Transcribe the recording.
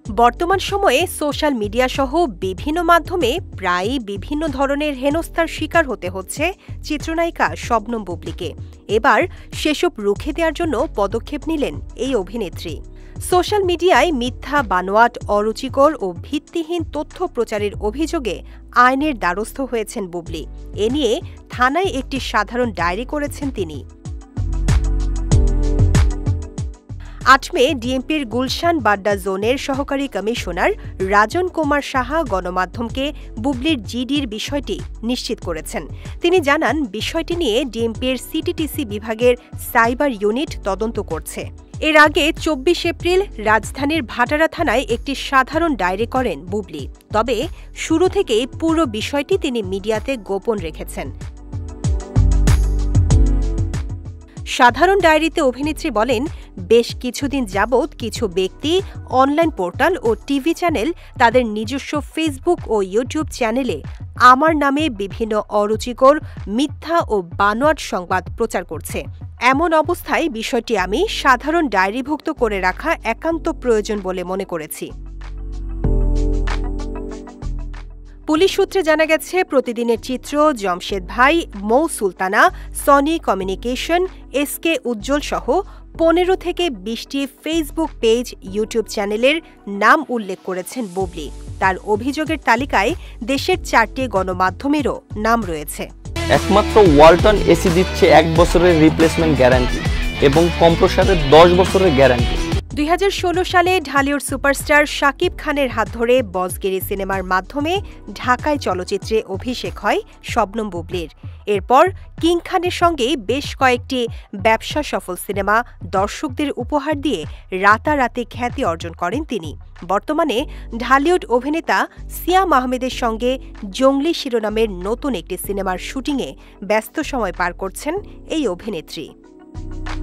বর্তমান সময়ে social media সহ বিভিন্ন মাধ্যমে প্রায়ই বিভিন্ন ধরনের হেনস্থার শিকার হতে হচ্ছে চিত্রনায়িকা শবনম বুবলীকে। এবার সেসব রুখে দেওয়ার জন্য পদক্ষেপ নিলেন এই অভিনেত্রী। সোশ্যাল মিডিয়ায় মিথ্যা, বানোয়াট, অরুচিকর ও ভিত্তিহীন তথ্য প্রচারের অভিযোগে আইনের দ্বারস্থ হয়েছেন বুবলী। এ নিয়ে থানায় একটি সাধারণ ডায়েরি করেছেন তিনি। ৮ মে ডিএমপির গুলশান বাড্ডা জোনের সহকারী কমিশনার রাজন কুমার সাহা গণমাধ্যমকে বুবলীর জিডির বিষয়টি নিশ্চিত করেছেন। তিনি জানান, বিষয়টি নিয়ে ডিএমপির সিটিটিসি বিভাগের সাইবার ইউনিট তদন্ত করছে। এর আগে ২৪ এপ্রিল রাজধানীর ভাটারা থানায় একটি সাধারণ ডায়েরি করেন বুবলী। তবে শুরু থেকেই পুরো বিষয়টি তিনি মিডিয়াতে গোপন রেখেছেন। সাধারণ ডায়েরিতে অভিনেত্রী বলেন, বেশ কিছুদিন যাবৎ কিছু ব্যক্তি অনলাইন পোর্টাল ও টিভি চ্যানেল তাদের নিজস্ব ফেসবুক ও ইউটিউব চ্যানেলে আমার নামে বিভিন্ন অরুচিকর, মিথ্যা ও বানোয়াট সংবাদ প্রচার করছে। এমন অবস্থায় বিষয়টি আমি সাধারণ ডায়েরিভুক্ত করে রাখা একান্ত প্রয়োজন বলে মনে করেছি। পুলিশ সূত্রে জানা গেছে, প্রতিদিনের চিত্র, জমশেদ ভাই, Mou Sultana, Sony communication, SK Ujjal সহ ১৫ থেকে ২০টি ফেসবুক পেজ, ইউটিউব চ্যানেলের নাম উল্লেখ করেছেন বুবলী। তার অভিযোগের তালিকায় দেশের ৪টি গণমাধ্যমেরও নাম রয়েছে। একমাত্র ওয়ালটন এসি দিচ্ছে ১ বছরের রিপ্লেসমেন্ট গ্যারান্টি এবং কম্প্রেসারের ১০ বছরের গ্যারান্টি। ২০১৬ সালে ঢালিউড সুপারস্টার শাকিব খানের হাত ধরে বসগিরি সিনেমার মাধ্যমে ঢাকায় চলচ্চিত্রে অভিষেক হয় শবনম বুবলীর। এরপর কিং খানের সঙ্গে বেশ কয়েকটি ব্যবসা সফল সিনেমা দর্শকদের উপহার দিয়ে রাতারাতি খ্যাতি অর্জন করেন তিনি। বর্তমানে ঢালিউড অভিনেতা সিয়াম আহমেদের সঙ্গে জঙ্গলি শিরোনামের নতুন একটি সিনেমার শুটিংয়ে ব্যস্ত সময় পার করছেন এই অভিনেত্রী।